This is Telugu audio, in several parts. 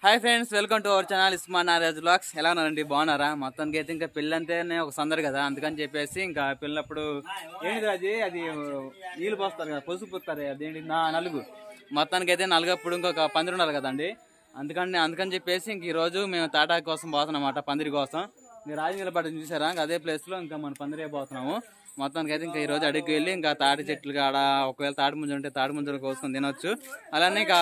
Hi friends, welcome to our channel ఇస్మాన్ నారాజ్ వ్లాగ్స్. ఎలా ఉన్నారండి? బాగున్నారా? మొత్తానికి అయితే ఇంకా పెళ్ళి అంటేనే ఒక సందడి కదా, అందుకని చెప్పేసి ఇంకా పెళ్ళినప్పుడు ఏంటి అది నీళ్ళు పోస్తారు కదా, పసుపు పోస్తారు, అదేంటి నలుగు. మొత్తానికి అయితే నలుగప్పుడు ఇంకొక పందిరి ఉండాలి కదండి, అందుకని చెప్పేసి ఇంక ఈ రోజు మేము తాటా కోసం పోతున్నాం అన్నమాట, పందిరి కోసం. మీరు రాజగిలపట్నం చూసారా, అదే ప్లేస్ లో ఇంకా మన పందిరి పోతున్నాము. మొత్తానికి అయితే ఇంకా ఈ రోజు అడుగుకి వెళ్ళి ఇంకా తాటి చెట్లు కాడ ఒకవేళ తాటి ముంజ ఉంటే తాటి ముంజలు కోసుకొని తినొచ్చు. అలానే ఇంకా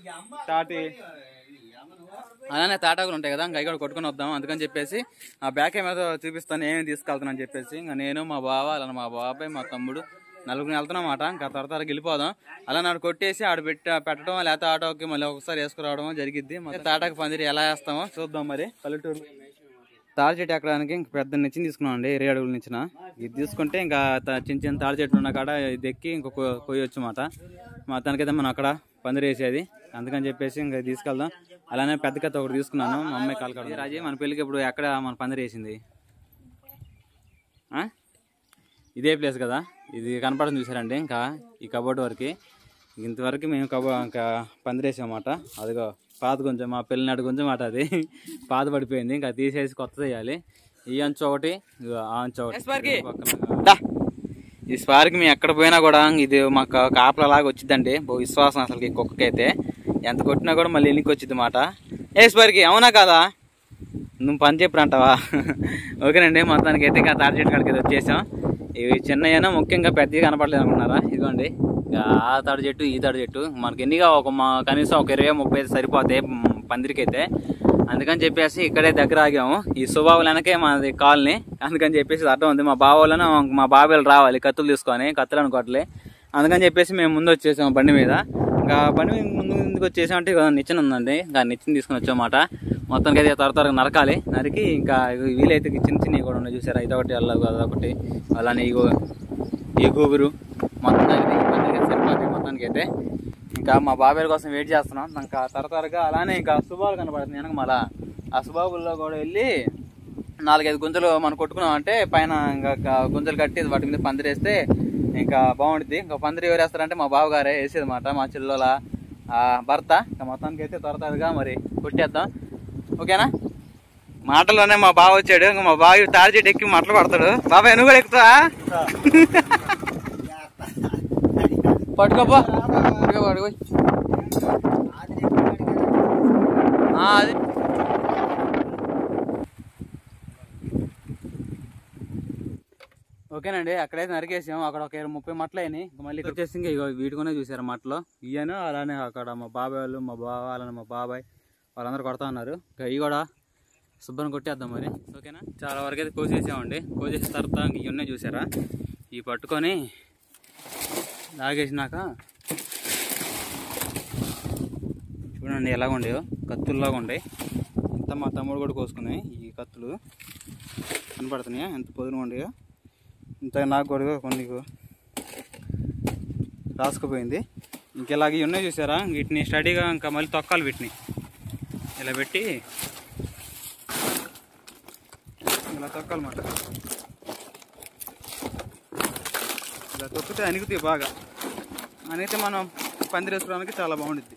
అలానే తాటాకులు ఉంటాయి కదా, ఇంకా ఇక్కడ కొట్టుకుని వద్దాం. అందుకని చెప్పేసి ఆ బ్యాక్ ఏమేదో చూపిస్తాను, ఏమేమి తీసుకెళ్తానని చెప్పేసి ఇంకా నేను మా బావ అలానే మా బాబాయ్ మా తమ్ముడు నలుగురిని వెళ్తున్నమాట. ఇంకా త్వర వెళ్ళిపోదాం. అలా నాడు కొట్టేసి ఆడ పెట్టడం, లేకపోతే ఆటోకి మళ్ళీ ఒకసారి వేసుకురావడం జరిగిద్ది. తాటాకు పందిరి ఎలా వేస్తామో చూద్దాం. మరి పల్లెటూరు తాడి చెట్టు ఎక్కడానికి ఇంక పెద్ద నిచ్చిన తీసుకున్నాం అండి, 20 అడుగుల నిచ్చిన. ఇది తీసుకుంటే ఇంకా చిన్న తాడి చెట్లు ఉన్న కాడ ఇది ఎక్కి ఇంకొక కొయ్యొచ్చు అన్నమాట. మొత్తానికైతే మనం అక్కడ పందిరి వేసేది, అందుకని చెప్పేసి ఇంకా తీసుకెళ్దాం. అలానే పెద్ద కథ ఒకటి తీసుకున్నాను, మా అమ్మాయి కాలకాడ. రాజీ మన పెళ్ళికి ఇప్పుడు ఎక్కడ మన పందిరి వేసింది? ఇదే ప్లేస్ కదా, ఇది కనపడడం చూసారండి. ఇంకా ఈ కబోర్డ్ వరకు ఇంతవరకు మేము ఇంకా పందిరేసామన్నమాట. అదిగో పాత కొంచెం మా పెళ్ళి నాటి కొంచెం మాట, అది పాత పడిపోయింది, ఇంకా తీసేసి కొత్త చేయాలి. ఈ అంచు ఒకటి, ఆ అంచు ఒకటి. ఈ స్పార్క్ మేము ఎక్కడ పోయినా కూడా ఇది మాకు కాపలలాగా వచ్చిందండి, విశ్వాసం అసలు. ఈ కుక్కకైతే ఎంత కొట్టినా కూడా మళ్ళీ ఎన్నికి వచ్చింది మాట. ఏ స్పార్కి, అవునా కాదా? నువ్వు పని చెప్పరు అంటావా? ఓకేనండి, మొత్తానికి అయితే ఇంకా తాడి చెట్టు కాడికి వచ్చేసాం. ఇవి చిన్నయ్యనా ముఖ్యంగా పెద్దగా కనపడలేదు అనుకున్నారా? ఇదిగోండి ఆ తాడి చెట్టు, ఈ తాడి చెట్టు. మనకి ఎన్నిగా కనీసం ఒక 20-30 అయిపోతాయి పందిరికి అయితే. అందుకని చెప్పేసి ఇక్కడే దగ్గర ఆగాము. ఈ సుబాబులు వెనకే మాది కాలనీ, అందుకని చెప్పేసి అర్థం ఉంది. మా బావోళ్ళను మా బాబాయిలు రావాలి కత్తులు తీసుకొని, కత్తులు అనుకోవట్లే. అందుకని చెప్పేసి మేము ముందు వచ్చేసాము బండి మీద. ఇంకా బండి ముందుకు వచ్చేసామంటే నిచ్చెన ఉందండి, ఇంకా నిచ్చెన తీసుకుని వచ్చామాట. మొత్తానికి అయితే త్వరగా నరికి ఇంకా వీలైతే చిన్నవి కూడా ఉన్నాయి చూసారా, ఇదొకటి అదొకటి, అలానే ఈ గోబురు మొత్తం సరిపోతాయి. మొత్తానికి అయితే ఇంకా మా బాబాయ్ కోసం వెయిట్ చేస్తున్నాం. ఇంకా త్వరగా అలానే ఇంకా సుబాబులు కనపడుతుంది వెనక. మళ్ళా ఆ సుబాబుల్లో కూడా వెళ్ళి 4-5 గుంజలు మనం కొట్టుకున్నాం అంటే పైన ఇంకా గుంజలు కట్టి వాటి మీద పందిరేస్తే ఇంకా బాగుంటుంది. ఇంకా పందిరి ఎవరు వేస్తారంటే మా బావగారే వేసేది మాట, మా చెల్లెల భర్త. ఇంకా మొత్తానికి అయితే త్వరగా మరి కొట్టేద్దాం, ఓకేనా? మాటల్లోనే మా బావ వచ్చాడు. ఇంకా మా బావ తాడి చెట్టు ఎక్కి మాటలు పడతాడు. బాబాయ్ నువ్వు కూడా ఎక్కుతావా? పట్టుకోపో అది ఓకేనండి. అక్కడైతే నరికేసాం, అక్కడ ఒక 30 మట్టలు అయినాయి. మళ్ళీ ఇక్కడ వచ్చేసి ఇంకా వీటికొనే చూసారు మట్టలు ఇయ్యాను. అలానే అక్కడ మా బాబాయ్ వాళ్ళు, మా బావ, అలానే మా బాబాయ్ వాళ్ళందరూ కొడతా ఉన్నారు. ఇంకా ఇవి కూడా శుభ్రం కొట్టేద్దాం మరి, ఓకేనా? చాలా వరకు అయితే కోసేసామండి. కోసేసిన తర్వాత ఇవి ఉన్నాయి చూసారా, ఇవి పట్టుకొని లాగేసినాక చూడండి ఎలాగ ఉండేవో, కత్తుల్లాగా ఉంటాయి. ఇంత మా తమ్ముడు కూడా కోసుకున్నాయి ఈ కత్తులు, కనపడుతున్నాయా ఎంత పొదును ఉండేవో. ఇంత నాకు కూడా కొన్ని రాసుకుపోయింది. ఇంకెలాగ ఇవి ఉన్నాయి చూసారా, వీటిని స్టడీగా ఇంకా మళ్ళీ తొక్కాలి. వీటిని ఇలా పెట్టి ఇలా తొక్కాలన్నమాట. ఇలా తొక్కితే అణిగుతాయి బాగా. అనిగితే మనం పందిరి వేసుకోవడానికి చాలా బాగుంటుంది.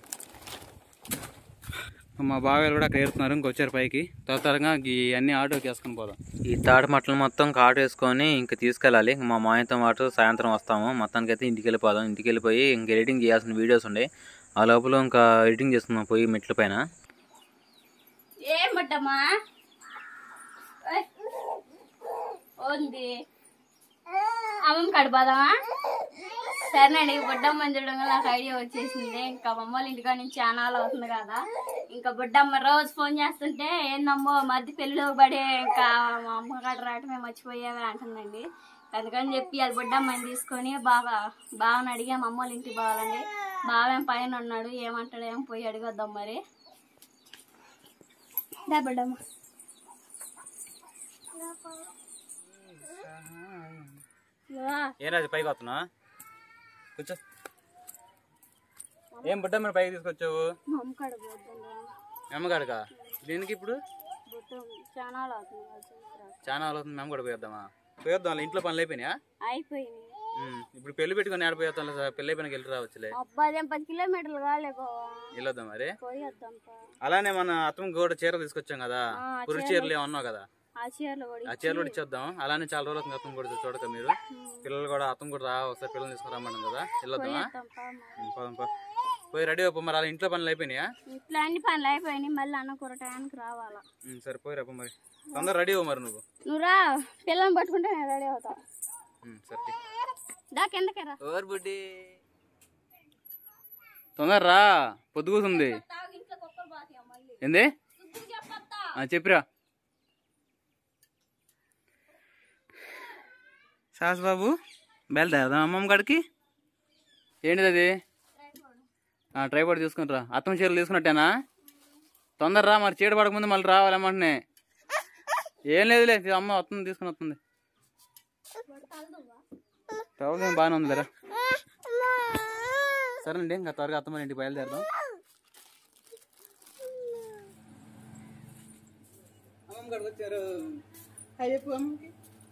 మా బాబాయ్ కూడా అక్కడ ఏరుతున్నారు, ఇంకొచ్చారు పైకి. త్వరగా ఈ అన్ని ఆటోకి వేసుకొని పోదాం. ఈ తాటి మట్టలు మొత్తం ఆటో వేసుకొని ఇంకా తీసుకెళ్ళాలి. మా మాయతో పాటు సాయంత్రం వస్తాము. మొత్తానికి అయితే ఇంటికి వెళ్ళిపోదాం. ఇంటికి వెళ్ళిపోయి ఇంకా ఎడిటింగ్ చేయాల్సిన వీడియోస్ ఉండే, ఆ లోపల ఇంకా ఎడిటింగ్ చేసుకుందాం పోయి మెట్ల పైన. అమ్మమ్మ కడిపోదామా? సరేనండి, బుడ్డమ్మ చూడడం నాకు ఐడియా వచ్చేసింది. ఇంకా మా అమ్మ ఇంటికా నుంచి చానాలు అవుతుంది కదా, ఇంకా బుడ్డమ్మ రోజు ఫోన్ చేస్తుంటే ఏందమ్మో మధ్య పెళ్ళిలో పడే ఇంకా మా అమ్మ కాడ రావటమే మర్చిపోయావే అంటుందండి. అందుకని చెప్పి అది బుడ్డమ్మని తీసుకొని బావని అడిగా మా అమ్మోళ్ళ ఇంటికి పోవాలండి. బావేం పైన ఉన్నాడు, ఏమంటాడు ఏం పోయి అడిగొద్దాం మరి. దా బుడ్డమ్మ. ఏ రాజు పైకి వస్తున్నా, కూర్చో. ఏం బుడ్డ మీరు పైకి తీసుకొచ్చావు? అమ్మగాడుగా దేనికి? ఇప్పుడు చాలా అవుతుంది, మేము కూడా పోయేద్దామా? పోయేద్దాం. ఇంట్లో పనులు అయిపోయినాయా? ఇప్పుడు పెళ్లి పెట్టుకుని ఆడిపోతాం పెళ్లి అయిపోయినాక వెళ్ళి రావచ్చులే. అబ్బా అదేం 10 కిలోమీటర్లు కాలేకో వెళ్ళొద్దాం మరి. పోయేద్దాం. అలానే మన అత్తమ్మ కూడా చీరలు తీసుకొచ్చాం కదా, పురి చీరలు ఏమన్నావు కదా, ఆ చీరలు కూడా ఇచ్చేద్దాం. అలానే చాలా రోజులు అవుతుంది అత్తమ్మ కూడా చూడక మీరు. పిల్లలు కూడా అత్తమ్మ కూడా రా ఒకసారి పిల్లలు తీసుకుని రమ్మన్నాం కదా, వెళ్ళొద్దామా? పోయి రెడీ అయిపో. మరి అలా ఇంట్లో పనులు అయిపోయినాయా? ఇంట్లో అన్ని పనులు అయిపోయినాయి, మళ్ళీ అన్న కూర టైంకి రావాలా. సరే పోయి రేపు మరి తొందర రెడీ అవ్వు. మరి నువ్వు రా, పిల్లల్ని పట్టుకుంటే నేను రెడీ అవుతా. సరే కిందకేరా బుడ్డి, తొందర రా, పొద్దు కూతుంది. ఏంది చెప్పిరా సాస్ బాబు, బయలుదేరదాం అమ్మమ్మ కాడికి. ఏంటిది అది? ట్రైపాడ్ తీసుకుని రా. అత్తమ్మ చీరలు తీసుకున్నట్టేనా? తొందర రా, మరి చీడ పడకముందు మళ్ళీ రావాలమ్మంటే. ఏం లేదులే, అమ్మ వస్తుంది తీసుకుని వస్తుంది. తవ్వదేం బాగానే ఉంది లేరా. సరేనండి, ఇంకా త్వరగా అత్తమ్మ ఇంటికి బయలుదేరదాం. అమ్మమ్మ కాడికి వచ్చారు. అయ్యప్ప అమ్మకి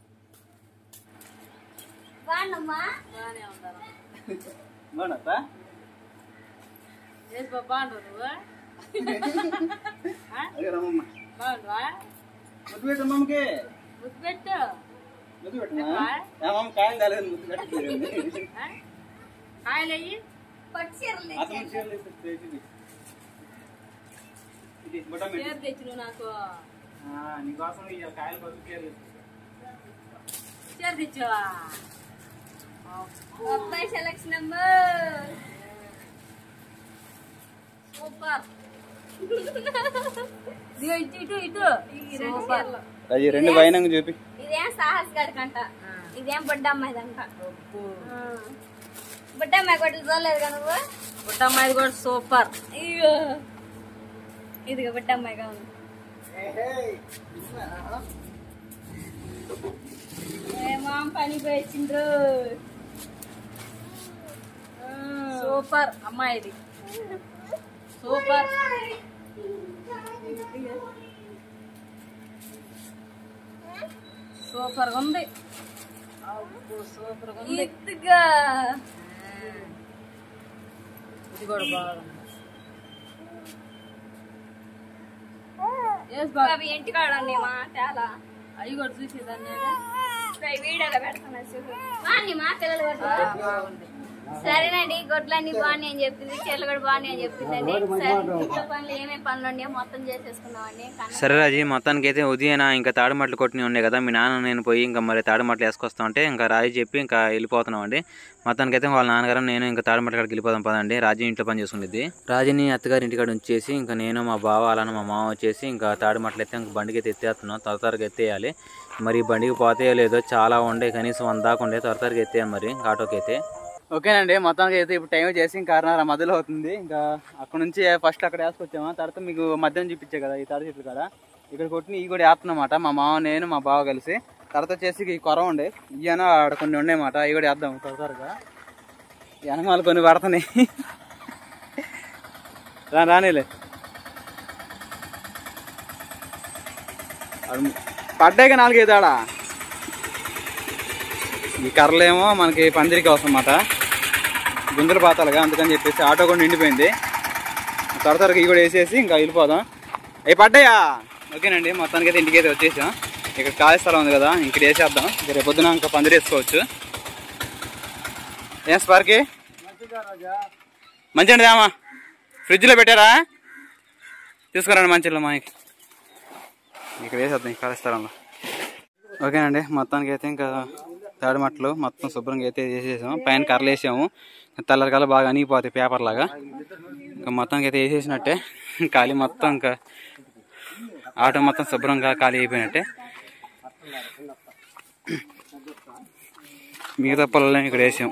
బాగుందా? ముద్దు పెట్టు అమ్మమ్మకి. ముద్దు పెట్టు. ముద్దు పెట్టమ్మా. కాయలు తాలేదు, ముద్దు పెట్టలేదు. నీకోసం కాయలు పసుపు చీర తెచ్చావా? అబ్బాయి సెలక్షన్ నెంబర్ సూపర్. అది రెండు వైనంగా చూపి. ఇదేం సాహస్ గడికంట, ఇదేం బుడ్డమ్మాయి అంట. బుడ్డమ్మాయి కొట్లు చూడలేదు కదా నువ్వు? బుడ్డమ్మాయి కూడా సూపర్. ఇదిగో బుడ్డమ్మాయి కాదు. ఏమాం పని పోయిండ్రు. సూపర్ అమ్మాయిది, సూపర్. సూపర్ గా ఉంది, సూపర్ గా ఉంది. ఇది కూడా బాగుంది. అవి ఇంటికాడ మా చాలా అవి కూడా చూసేదాన్ని వీడియోలో పెడతాను. మా పిల్లలు కూడా సరేనండి, గొడ్లన్నీ బాగున్నాయి అని చెప్పింది, చెల్లు కూడా బాగున్నాయి అని చెప్పిందండి. ఇంట్లో పనులు ఏమేమి పనులు ఉన్నాయో మొత్తం చేసేసుకున్నామండి. సరే రాజీ, మొత్తానికి అయితే ఉదయన ఇంకా తాడుమట్లు కొట్టినవి ఉన్నాయి కదా, మీ నాన్న నేను పోయి ఇంకా మరి తాడుమట్లు వేసుకొస్తా ఉంటే ఇంకా రాజీ చెప్పి ఇంకా వెళ్ళిపోతున్నాం అండి. మొత్తానికి అయితే వాళ్ళ నాన్నగారు నేను ఇంకా తాడుమట్ల కాడికి వెళ్ళిపోదాం పదండి. రాజీ ఇంట్లో పని చేసుకునేది. రాజీని అత్తగారి ఇంటికాడ ఉంచేసి ఇంకా నేను మా బావ అలానే మా మామ వచ్చేసి ఇంకా తాడుమట్లు అయితే ఇంకా బండికి అయితే ఎత్తేస్తున్నాం. త్వరగా ఎత్తేయాలి. మరి బండికి పోతే లేదో చాలా ఉండే, కనీసం 100 దాకా ఉండే. త్వరగా ఎత్తేయాలి మరి ఆటోకి అయితే. ఓకేనండి, మొత్తానికి అయితే ఇప్పుడు టైం చేసి ఇంకా 6:30 మధ్యలో అవుతుంది. ఇంకా అక్కడ నుంచి ఫస్ట్ అక్కడ వేసుకొచ్చాము. తర్వాత మీకు మధ్యాహ్నం చూపించే కదా ఈ తాడి చెట్లు కదా, ఇక్కడ కొట్టిన ఈ కూడా వేస్తున్నమాట. మా మామ నేను మా బావ కలిసి. తర్వాత వచ్చేసి ఈ కొర ఉండే ఇవన్న ఆడ కొన్ని ఉండేమాట, ఇవి కూడా వేద్దాం త్వరగా. వెనమాలు కొన్ని పడుతున్నాయి. రానిలే పడ్డాక 4-5 ఆడ. ఈ కర్రలేమో మనకి పందిరికి అవసరం అన్నమాట, గుంజలు పాతాలుగా. అందుకని చెప్పేసి ఆటో కూడా నిండిపోయింది. త్వరగా ఇవి కూడా వేసేసి ఇంకా వెళ్ళిపోదాం. అవి పడ్డాయా? ఓకేనండి, మొత్తానికి అయితే ఇంటికి అయితే వచ్చేసాం. ఇక్కడ ఖాళీ స్థలం ఉంది కదా, ఇక్కడ వేసేద్దాం. రేపు పొద్దున ఇంకా పందిరి వేసుకోవచ్చు. ఏం స్పార్కి మంచిగా రామా, ఫ్రిడ్జ్లో పెట్టారా? తీసుకురండి మంచిలో మా ఇక్కడ వేసేద్దాం ఖాళీ స్థలంలో. ఓకేనండి, మొత్తానికి అయితే ఇంకా తాడిమట్లు మొత్తం శుభ్రంగా అయితే వేసేసాం. పైన కర్రలు వేసాము, తెల్లరికల్లా బాగా అనిగిపోతాయి పేపర్ లాగా. ఇంకా మొత్తానికి అయితే వేసేసినట్టే. ఖాళీ మొత్తం ఇంకా ఆటో మొత్తం శుభ్రంగా ఖాళీ అయిపోయినట్టే. మిగతా పొలాలని ఇక్కడ వేసాం.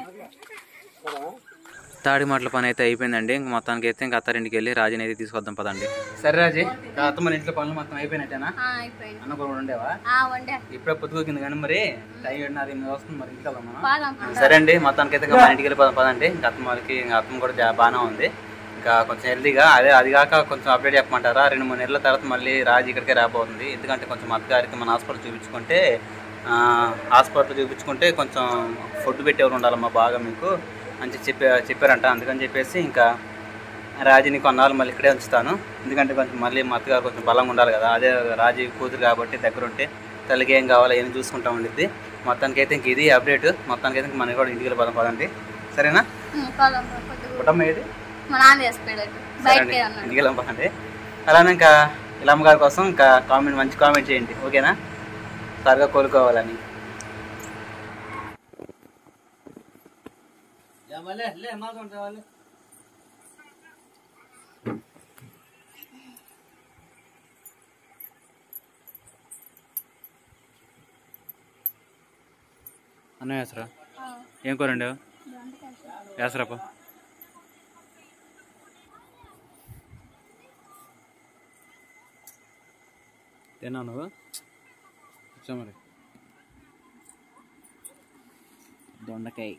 తాడిమట్ల పని అయితే అయిపోయిందండి. ఇంక మొత్తానికి అయితే ఇంకా అత్తారింటికి వెళ్ళి రాజీని అయితే తీసుకొద్దాం పదండి. సరే రాజీ, అత్తమ్మ ఇంట్లో పనులు మొత్తం అయిపోయినట్టేనా? అన్న కూడా ఉండేవా? ఇప్పుడే పొద్దుకోకింది కానీ మరి టైం 7:30 వస్తుంది. మరి ఇంటికి వెళ్దాం మనం. సరే అండి, మొత్తానికి అయితే మన ఇంటికి వెళ్ళిపోదాం పదండి. ఇంకా అత్తమ్మకి అత్తమ్మ కూడా బాగానే ఉంది, ఇంకా కొంచెం హెల్దీగా. అది కాక కొంచెం అప్డేట్ చెప్పమంటారా? 2-3 నెలల తర్వాత మళ్ళీ రాజీ ఇక్కడికే రాబోతుంది. ఎందుకంటే కొంచెం అత్తగారికి మన హాస్పిటల్ చూపించుకుంటే హాస్పిటల్ చూపించుకుంటే కొంచెం ఫుడ్ పెట్టేవారు ఉండాలమ్మా బాగా మీకు అని చెప్పారంట. అందుకని చెప్పేసి ఇంకా రాజీని కొన్నాళ్ళు మళ్ళీ ఇక్కడే ఉంచుతాను. ఎందుకంటే కొంచెం మళ్ళీ మా అత్తగారు కొంచెం బలంగా ఉండాలి కదా. అదే రాజీ కూతురు కాబట్టి దగ్గర ఉంటే తల్లికి ఏం కావాలో ఏం చూసుకుంటా ఉండిద్ది. మొత్తానికైతే ఇంక ఇది అప్డేట్. మొత్తానికైతే ఇంక మనకి కూడా ఇంటికి వెళ్ళిపోదాం పదండి. సరేనా? కుటుంబం ఏది ఇంటికి వెళ్ళిపోకండి. అలానే ఇంకా ఇలా అమ్మగారి కోసం ఇంకా మంచి కామెంట్ చేయండి, ఓకేనా? త్వరగా కోలుకోవాలని. అన్న వేసరా? ఏం కూరండి? వేసరాపా. తిన్నావు నువ్వు? వచ్చా మరి. దొండకాయ.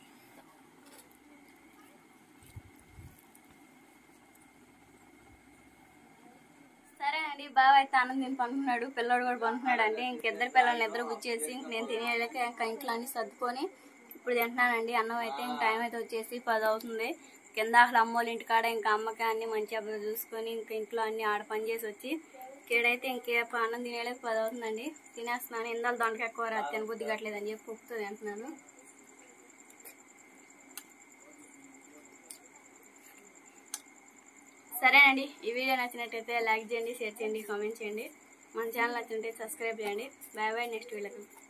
సరే అండి, బావ అయితే ఆనందం పంటున్నాడు, పిల్లోడు కూడా పంటున్నాడు అండి. ఇంకిద్దరు పిల్లల్ని ఇద్దరు గుచ్చేసి నేను తినేళ్ళకి ఇంకా ఇంట్లో అన్ని సర్దుకొని ఇప్పుడు తింటున్నానండి. అన్నం అయితే ఇంక టైం అయితే వచ్చేసి 10 అవుతుంది. కింద అసలు అమ్మోళ్ళ ఇంటికాడ ఇంకా అమ్మకి అన్ని మంచిగా చూసుకొని ఇంకా ఇంట్లో అన్ని ఆడ పని చేసి వచ్చి ఇక్కడైతే ఇంకే అన్నం తినేళ్ళకి 10 అవుతుందండి. తినేస్తున్నాను. ఇందాక దొండకాయ కూర తినబుద్ధి కట్టలేదని చెప్పి ఉప్పుతో తింటున్నాను. సరేనండి, ఈ వీడియో నచ్చినట్టయితే లైక్ చేయండి, షేర్ చేయండి, కామెంట్ చేయండి. మన ఛానల్ నచ్చినట్టే సబ్స్క్రైబ్ చేయండి. బాయ్ బాయ్, నెక్స్ట్ వీడియోకి.